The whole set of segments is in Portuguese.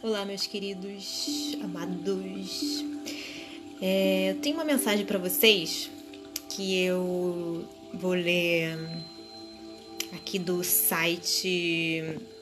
Olá, meus queridos, amados. Eu tenho uma mensagem para vocês que eu vou ler aqui do site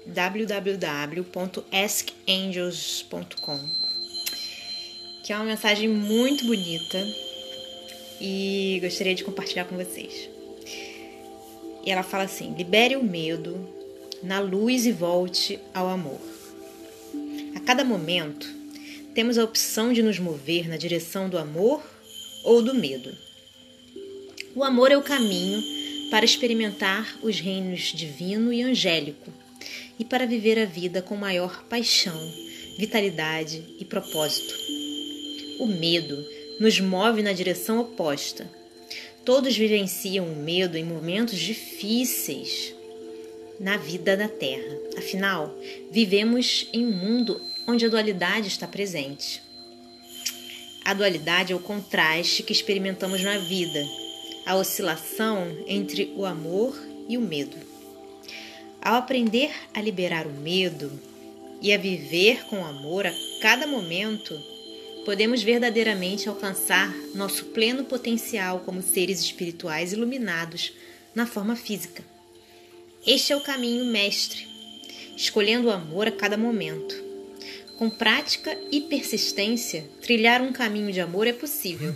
www.askangels.com, que é uma mensagem muito bonita e gostaria de compartilhar com vocês. E ela fala assim: libere o medo na luz e volte ao amor. A cada momento, temos a opção de nos mover na direção do amor ou do medo. O amor é o caminho para experimentar os reinos divino e angélico e para viver a vida com maior paixão, vitalidade e propósito. O medo nos move na direção oposta. Todos vivenciam o medo em momentos difíceis na vida da Terra. Afinal, vivemos em um mundo onde a dualidade está presente. A dualidade é o contraste que experimentamos na vida, a oscilação entre o amor e o medo. Ao aprender a liberar o medo e a viver com amor a cada momento, podemos verdadeiramente alcançar nosso pleno potencial como seres espirituais iluminados na forma física. Este é o caminho mestre, escolhendo o amor a cada momento. Com prática e persistência, trilhar um caminho de amor é possível.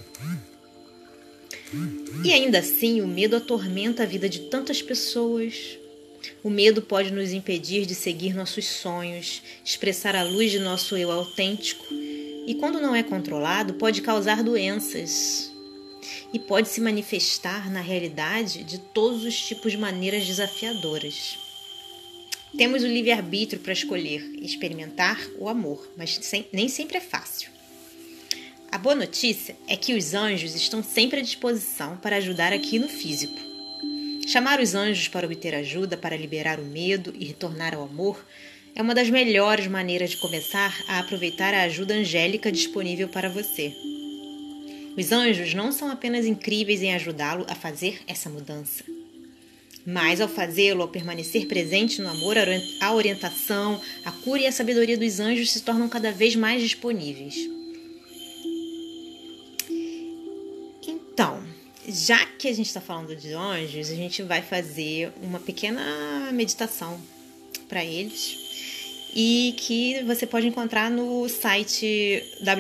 E ainda assim, o medo atormenta a vida de tantas pessoas. O medo pode nos impedir de seguir nossos sonhos, expressar a luz de nosso eu autêntico e, quando não é controlado, pode causar doenças e pode se manifestar na realidade de todos os tipos de maneiras desafiadoras. Temos o livre-arbítrio para escolher e experimentar o amor, mas nem sempre é fácil. A boa notícia é que os anjos estão sempre à disposição para ajudar aqui no físico. Chamar os anjos para obter ajuda, para liberar o medo e retornar ao amor, é uma das melhores maneiras de começar a aproveitar a ajuda angélica disponível para você. Os anjos não são apenas incríveis em ajudá-lo a fazer essa mudança, mas ao fazê-lo, ao permanecer presente no amor, a orientação, a cura e a sabedoria dos anjos se tornam cada vez mais disponíveis. Então, já que a gente está falando de anjos, a gente vai fazer uma pequena meditação para eles e que você pode encontrar no site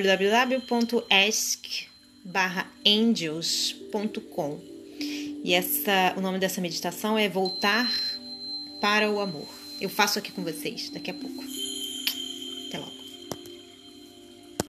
www.ask-angels.com. E o nome dessa meditação é Voltar para o Amor. Eu faço aqui com vocês daqui a pouco.